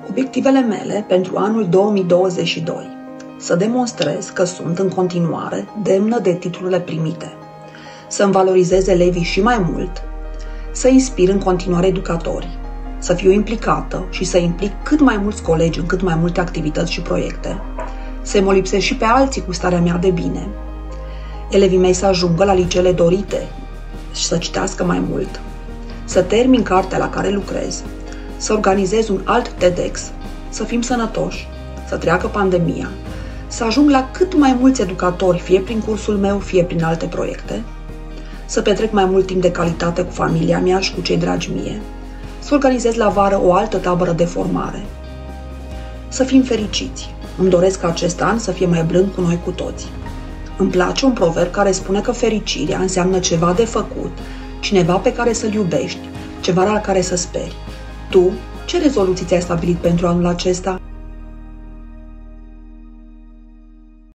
Obiectivele mele pentru anul 2022: să demonstrez că sunt în continuare demnă de titlurile primite, să-mi valorizez elevii și mai mult, să inspir în continuare educatorii, să fiu implicată și să implic cât mai mulți colegi în cât mai multe activități și proiecte, să mă lipsesc și pe alții cu starea mea de bine, elevii mei să ajungă la liceele dorite și să citească mai mult, să termin cartea la care lucrez, să organizez un alt TEDx, să fim sănătoși, să treacă pandemia, să ajung la cât mai mulți educatori, fie prin cursul meu, fie prin alte proiecte, să petrec mai mult timp de calitate cu familia mea și cu cei dragi mie, să organizez la vară o altă tabără de formare, să fim fericiți. Îmi doresc ca acest an să fie mai blând cu noi cu toți. Îmi place un proverb care spune că fericirea înseamnă ceva de făcut, cineva pe care să-l iubești, ceva la care să speri. Tu, ce rezoluții ți-ai stabilit pentru anul acesta?